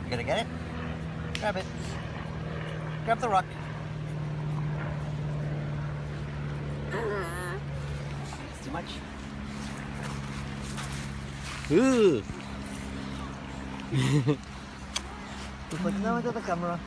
You gonna get it? Grab it. Grab the rock. It's too much. Ooh. Put it down to the camera.